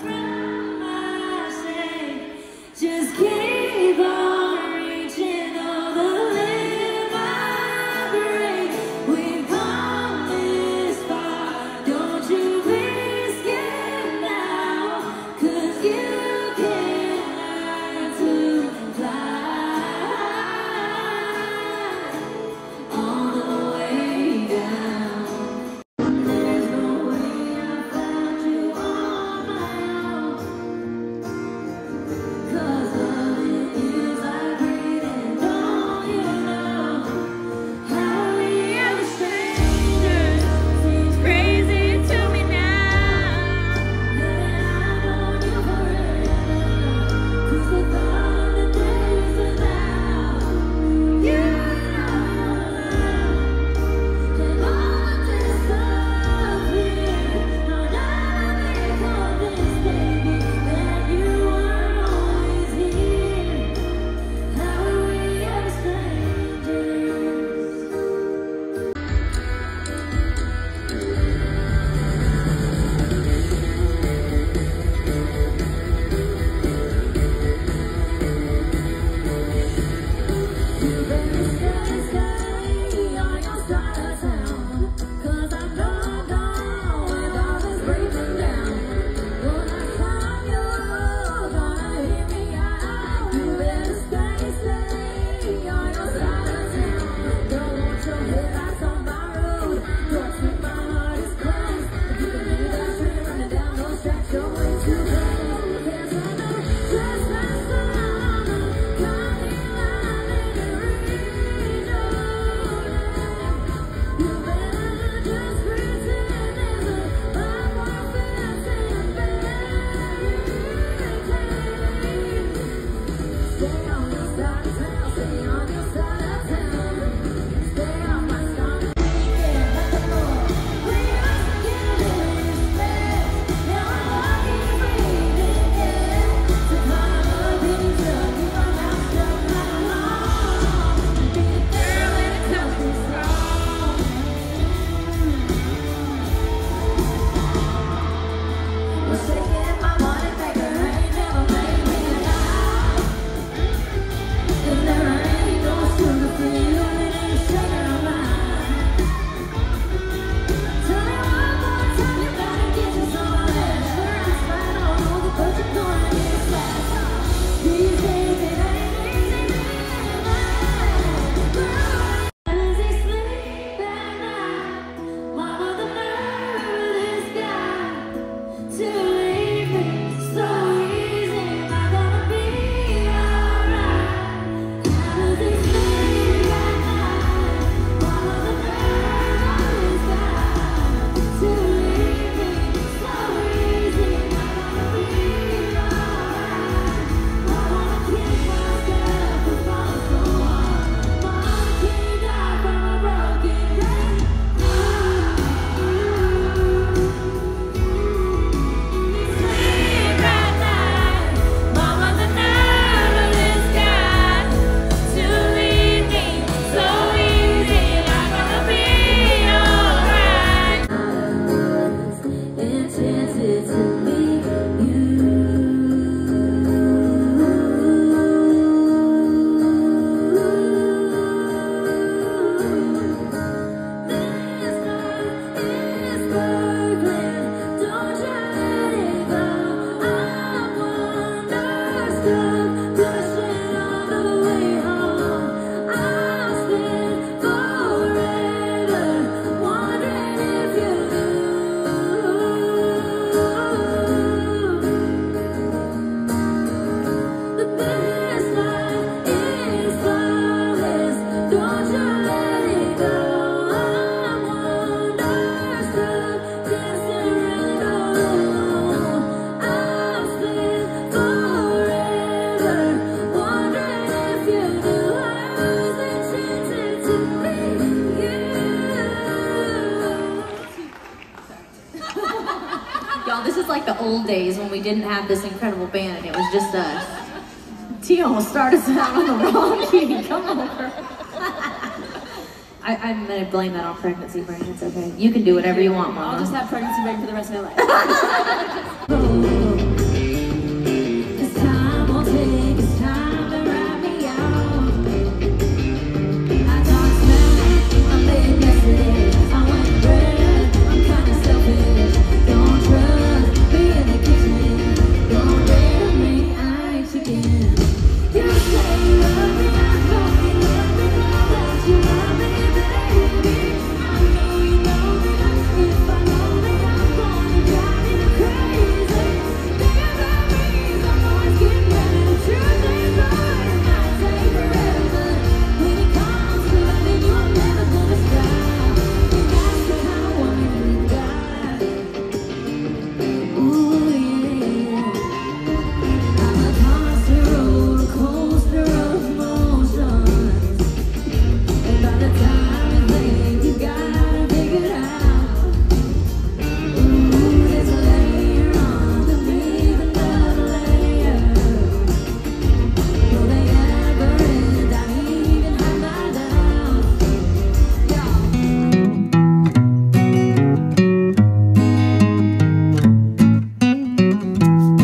Just keep on reaching all the limit I break. We've come this far. Don't you risk it now, 'cause you can learn to fly on the way down. There's no way I found you on my own. 'Cause loving is like breathing, don't you know? How we ever strangers seems crazy to me now. And I've known you forever, 'cause the thought of the days without you and all of this stuff here. I'll never be convinced, baby, that you were always here. How are we ever strangers? You better stay on your side of town, 'cause I'm gone with all this breaking down. Well, next time you're gonna hear me out, you better stay on your side of town. Don't want your headlights on my road. Don't think my heart is closed. If you can hear that train running down those tracks, you're way too close. Yes, I know just that summer, coming live in the region. You better just pretend there's a lot more fence in barricades. Stay on your side of town, stay on your side of town. Stay on my side. Yeah, let the Lord bring us together in respect. Now I'm walking breathing again to climb up into you. I'm not stuck right along. Be a girl when it comes to strong. We're shaking my money maker, ain't never made me a dime. And there ain't no sugar for you, it ain't shaking a mind. Tell me one more time, you gotta get you some of that. Sure, I'm fine, I don't know the but you're gonna get flat. These days it ain't easy being mine. As they sleep at night, mama, the nerve of this guy to leave me so easy. Am I gonna be alright? How does he sleep at night? Mama, the nerve of this guy to leave me so easy. Am I gonna be alright? I wanna kick myself if I'm so hard. Mama can't die from a broken brain. Sleep at night, mama, the nerve of this guy to leave me so easy. I'm gonna be alright. Intended to be you. This love is burgling. Don't you let it go. I'm wonderstruck, pushing all the way home. I'll spend forever wondering if you knew that this life is flawless. Don't you let it go. I'm wonderstruck, dancing around alone. I'll spend forever wondering if you knew I was enchanted to be you. Y'all, this is like the old days when we didn't have this incredible band and it was just us. T almost started us out on the wrong key. Come over. I'm gonna blame that on pregnancy brain. It's okay. You can do whatever you want, Mama. I'll just have pregnancy brain for the rest of my life.